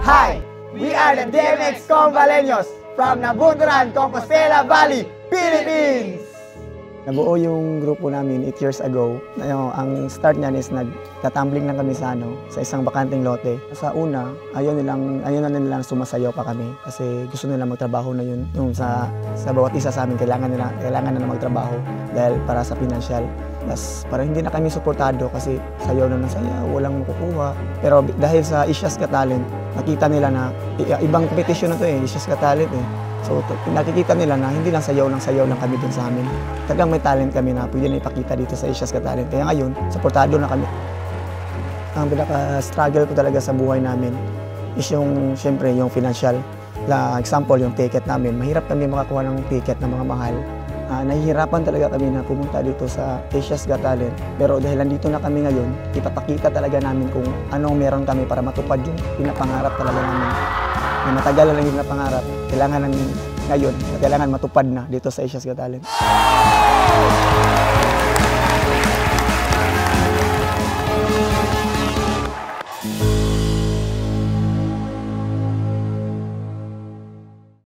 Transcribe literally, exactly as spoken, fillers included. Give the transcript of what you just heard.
Hi! We are the D M X Comvalenoz from Nabunturan, Compostela Valley, Philippines! Nabuo yung grupo namin eight years ago. Ano, ang start niyan is nagtatumbling lang kami sa, ano, sa isang bakanteng lote. Sa una, ayaw, nilang, ayaw na nilang sumasayaw pa kami kasi gusto nilang magtrabaho na yun. Yung sa, sa bawat isa sa amin, kailangan, nila, kailangan na, na magtrabaho dahil para sa financial. Plus, parang hindi na kami suportado kasi sayaw na ng sayaw, walang makukuha. Pero dahil sa Harshest Talent, nakita nila na ibang competition na to eh, Harshest Talent eh. So, nakikita nila na hindi lang sayaw lang sayaw lang kami dun sa amin. Talagang may talent kami na pwede na ipakita dito sa Harshest Talent. Kaya ngayon, supportado na kami. Ang pinaka-struggle ko talaga sa buhay namin is yung, siyempre, yung financial. La, example, yung ticket namin. Mahirap kami makakuha ng ticket na mga mahal. Uh, nahihirapan talaga kami na pumunta dito sa Harshest Talent. Pero dahil nandito na kami ngayon, ipapakita talaga namin kung anong meron kami para matupad yung pinapangarap talaga namin. Na matagal na lang yung napangarap, kailangan ng ngayon, kailangan matupad na dito sa Harshest Talent.